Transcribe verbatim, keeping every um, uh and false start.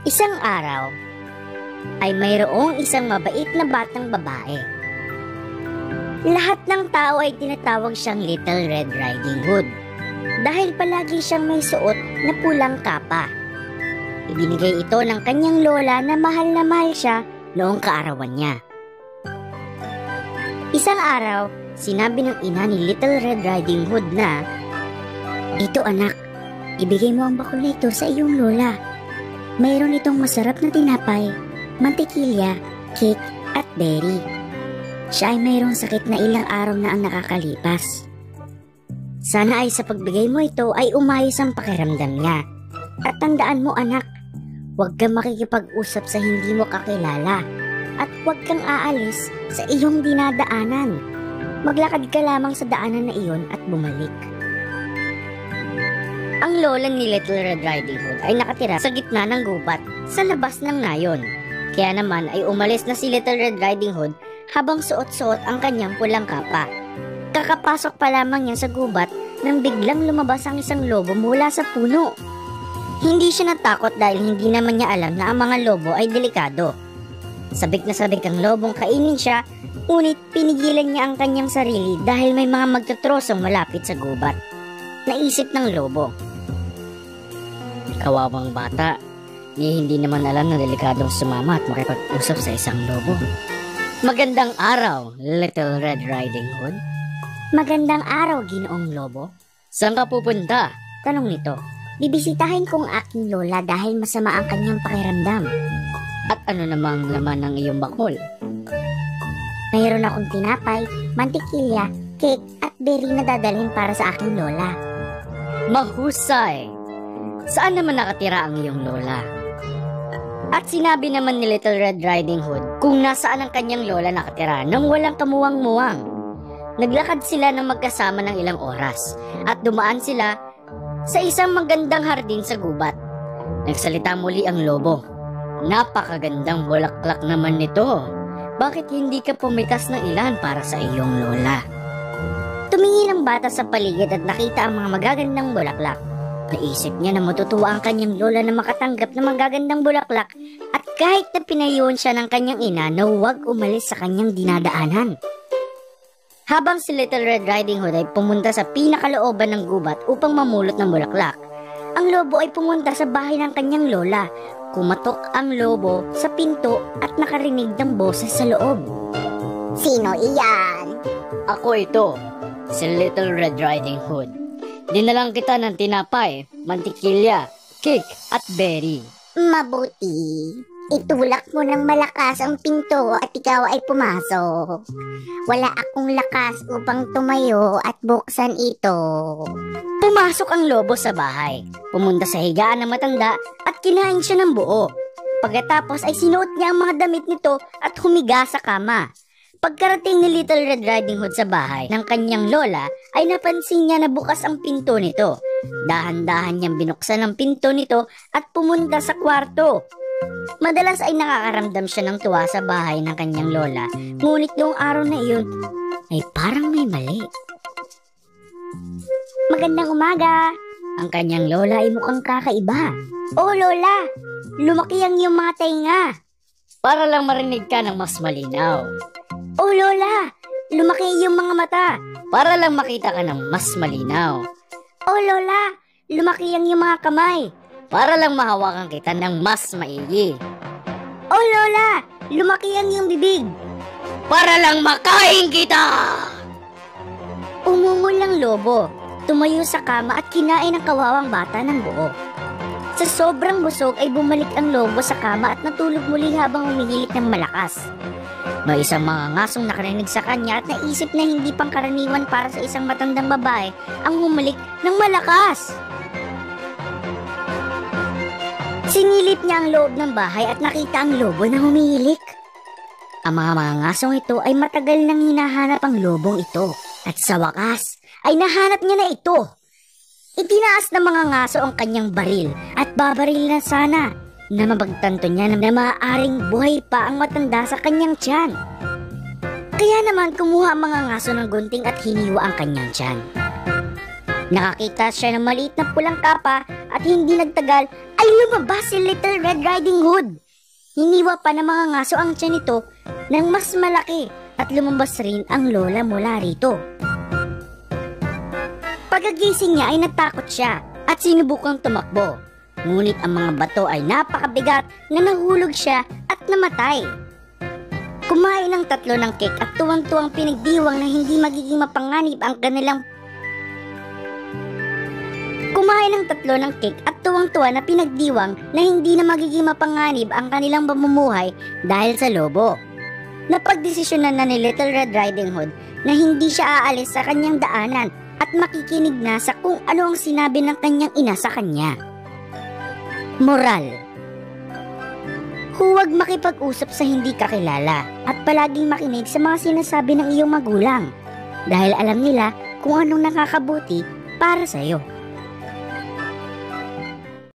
Isang araw ay mayroong isang mabait na batang babae. Lahat ng tao ay tinatawag siyang Little Red Riding Hood dahil palagi siyang may suot na pulang kapa. Ibinigay ito ng kanyang lola na mahal na mahal siya noong kaarawan niya. Isang araw, sinabi ng ina ni Little Red Riding Hood na, "Ito anak, ibigay mo ang bakul na ito sa iyong lola. Mayroon itong masarap na tinapay, mantikilya, cake at berry. Siya ay mayroong sakit na ilang araw na ang nakakalipas. Sana ay sa pagbigay mo ito ay umayos ang pakiramdam niya. At tandaan mo anak, huwag kang makikipag-usap sa hindi mo kakilala at huwag kang aalis sa iyong dinadaanan. Maglakad ka lamang sa daanan na iyon at bumalik." Ang lola ni Little Red Riding Hood ay nakatira sa gitna ng gubat sa labas ng nayon. Kaya naman ay umalis na si Little Red Riding Hood habang suot-suot ang kanyang pulang kapa. Kakapasok pa lamang niya sa gubat nang biglang lumabas ang isang lobo mula sa puno. Hindi siya natakot dahil hindi naman niya alam na ang mga lobo ay delikado. Sabik na sabik ang lobong kainin siya, ngunit pinigilan niya ang kanyang sarili dahil may mga magtutrosong malapit sa gubat. Naisip ng lobo, "Kawawang bata, ni hindi naman alam na delikadong sumama at makipag-usap sa isang lobo." "Magandang araw, Little Red Riding Hood." "Magandang araw, Ginoong Lobo." "Saan ka pupunta?" tanong nito. "Bibisitahin kong aking lola dahil masama ang kanyang pakiramdam." "At ano namang laman ng iyong bakol?" "Mayroon akong tinapay, mantikilya, cake at berry na dadalhin para sa aking lola." "Mahusay! Saan naman nakatira ang iyong lola?" At sinabi naman ni Little Red Riding Hood kung nasaan ang kanyang lola nakatira nang walang kamuwang-muwang. Naglakad sila ng magkasama ng ilang oras at dumaan sila sa isang magandang hardin sa gubat. Nagsalita muli ang lobo, "Napakagandang bulaklak naman nito. Bakit hindi ka pumitas ng ilan para sa iyong lola?" Tumingin ang bata sa paligid at nakita ang mga magagandang bulaklak. Naisip niya na matutuwa ang kanyang lola na makatanggap ng magagandang bulaklak at kahit na pinayuhan siya ng kanyang ina na huwag umalis sa kanyang dinadaanan. Habang si Little Red Riding Hood ay pumunta sa pinakalooban ng gubat upang mamulot ng bulaklak, ang lobo ay pumunta sa bahay ng kanyang lola. Kumatok ang lobo sa pinto at nakarinig ng boses sa loob. "Sino iyan?" "Ako ito, si Little Red Riding Hood. Dinalang kita ng tinapay, mantikilya, cake at berry." "Mabuti. Itulak mo ng malakas ang pinto at ikaw ay pumasok. Wala akong lakas upang tumayo at buksan ito." Pumasok ang lobo sa bahay, pumunta sa higaan ng matanda at kinain siya ng buo. Pagkatapos ay sinuot niya ang mga damit nito at humiga sa kama. Pagkarating ni Little Red Riding Hood sa bahay ng kanyang lola ay napansin niya na bukas ang pinto nito. Dahan-dahan niyang binuksan ang pinto nito at pumunta sa kwarto. Madalas ay nakakaramdam siya ng tuwa sa bahay ng kanyang lola, ngunit noong araw na iyon ay parang may mali. "Magandang umaga." Ang kanyang lola ay mukhang kakaiba. "Oh lola, lumaki ang iyong mga tainga." "Para lang marinig ka ng mas malinaw." "Oh lola, lumaki ang iyong mga mata." "Para lang makita ka ng mas malinaw." "Oh lola, lumaki ang iyong mga kamay." "Para lang mahawakan kita ng mas maigi." "Oh lola, lumaki ang iyong bibig." "Para lang makain kita." Umungol ang lobo, tumayo sa kama at kinain ang kawawang bata ng buo. Sa sobrang busog ay bumalik ang lobo sa kama at natulog muli habang humihilik ng malakas. May isang mga ngasong nakarinig sa kanya at naisip na hindi pangkaraniwan para sa isang matandang babae ang humalik ng malakas. Sinilip niya ang loob ng bahay at nakita ang lobo na humihilik. Ang mga mga ngasong ito ay matagal nang hinahanap ang lobong ito at sa wakas ay nahanap niya na ito. Itinaas ng mga ngaso ang kanyang baril at babaril na sana na mapagtanto niya na maaaring buhay pa ang matanda sa kanyang tiyan. Kaya naman kumuha ang mga ngaso ng gunting at hiniwa ang kanyang tiyan. Nakakita siya ng maliit na pulang kapa at hindi nagtagal ay lumabas si Little Red Riding Hood. Hiniwa pa ng mga ngaso ang tiyan nito ng mas malaki at lumabas rin ang lola mula rito. Pagkagising niya ay natakot siya at sinubukang tumakbo. Ngunit ang mga bato ay napakabigat na nahulog siya at namatay. Kumain ng tatlo ng cake at tuwang-tuwang pinagdiwang na hindi magiging mapanganib ang kanilang Kumain ng tatlo ng cake at tuwang-tuwa na pinagdiwang na hindi na magiging mapanganib ang kanilang pamumuhay dahil sa lobo. Napagdesisyonan na ni Little Red Riding Hood na hindi siya aalis sa kanyang daanan at makikinig na sa kung ano ang sinabi ng kanyang ina sa kanya. Moral: huwag makipag-usap sa hindi kakilala at palaging makinig sa mga sinasabi ng iyong magulang dahil alam nila kung anong nakakabuti para sa iyo.